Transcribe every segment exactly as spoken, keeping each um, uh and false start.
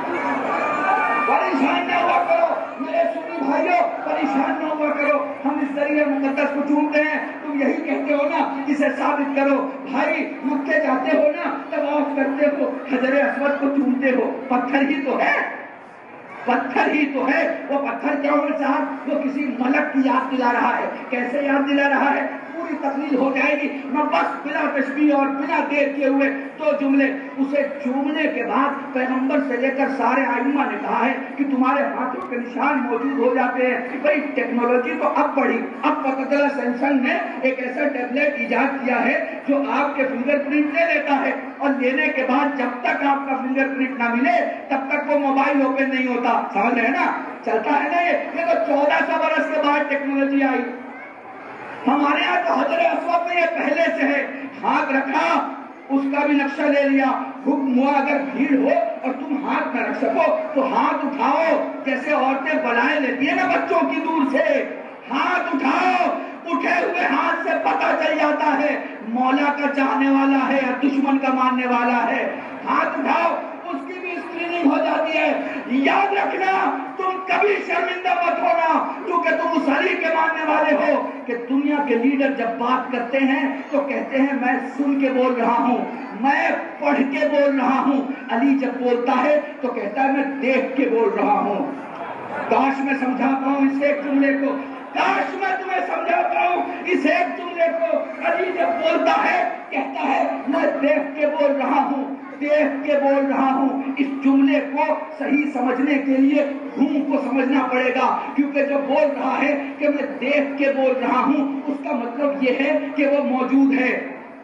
پریشان نہ ہوا کرو میرے سنی بھائیوں، پریشان نہ ہوا کرو. ہم اس ذریعے مقدس کو چومتے ہیں، تم یہی کہتے ہو نا اسے ثابت کرو. بھائی مکے جاتے ہو نا، طواف کرتے ہو، حجر اسود کو چومتے ہو، پتھر ہی تو ہے، پتھر ہی تو ہے. وہ پتھر کیا ہو صاحب؟ وہ کسی ملک کی یاد دلا رہا ہے. کیسے یاد دلا رہا ہے؟ پوری تقریر ہو جائے گی، میں بس بلا تشبیہ اور بلا دیر کیے ہوئے دو جملے. اسے چومنے کے بعد پیغمبر سے لے کر سارے ائمہ نے کہا ہے کہ تمہارے ہاتھوں کے نشان موجود ہو جاتے ہیں. بھائی ٹیکنالوجی تو اب بڑھی، اب پتہ چلا سیمسنگ نے ایک ایسا ٹیبلٹ ایجاد کیا ہے جو آپ کے فنگر پرنٹ لے لیتا ہے، اور لینے کے بعد جب تک آپ کا فنگر پرنٹ نہ ملے تب تک وہ موبائل اوپن نہیں ہوتا. سمجھ رہے ہیں نا؟ چلتا ہے نا یہ یہ تو چودہ سو برس کے بعد ٹیکنالوجی آئی. ہمارے یہاں تو حجر اسود میں یہ پہلے سے ہے. ہاتھ رکھا، اس کا بھی نقشہ لے لیا. حکم ہوا اگر بھیڑ ہو اور تم ہاتھ نہ رکھ سکو تو ہاتھ اٹھاؤ، جیسے عورتیں بلائیں لیتی ہیں نا بچوں کی دور سے. ہاتھ اٹھاؤ. اٹھے ہوئے ہاتھ سے پتہ چل جاتا ہے مولا کا چاہنے والا ہے یا دشمن کا ماننے والا ہے. ہاتھ اٹھاؤ، اس کی بھی اسکریننگ ہو جاتی ہے. یاد رکھنا تم کبھی شرمندہ مت ہونا، کیونکہ تم اس علی کے ماننے والے ہو کہ دنیا کے لیڈر جب بات کرتے ہیں تو کہتے ہیں میں سن کے بول رہا ہوں، میں پڑھ کے بول رہا ہوں. علی جب بولتا ہے تو کہتا ہے میں دیکھ کے بول رہا ہوں. کاش میں سمجھا پاؤں اس ایک جملے کو، کاش میں تمہیں سمجھا پاؤں اس ایک جملے کو. علی جب بولتا ہے کہتا ہے میں دیکھ کے بول رہا ہوں، دیکھ کے بول رہا ہوں. اس جملے کو صحیح سمجھنے کے لیے ہوں کو سمجھنا پڑے گا، کیونکہ جو بول رہا ہے کہ میں دیکھ کے بول رہا ہوں اس کا مطلب یہ ہے کہ وہ موجود ہے.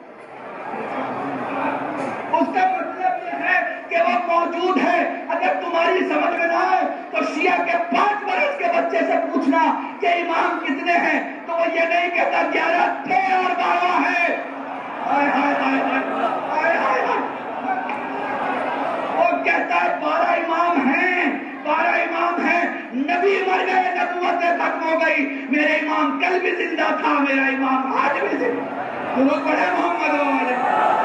اس کا مطلب یہ ہے کہ وہ موجود ہے. اگر تمہاری سمجھ میں نہ آئے تو شیعہ کے پانچ برس کے بچے سے پوچھنا کہ امام کتنے ہیں، تو وہ یہ نہیں کہتا گیارہ تھے اور بارہ ہے. ہائے ہائے ہائے ہائے ہائے ہائے. وہ کہتا ہے بارہ امام ہیں، بارہ امام ہیں. نبی مر گئے، نبوتیں ختم ہو گئی. میرے امام کل بھی زندہ تھا، میرا امام آج بھی زندہ. وہ پڑھے محمد والے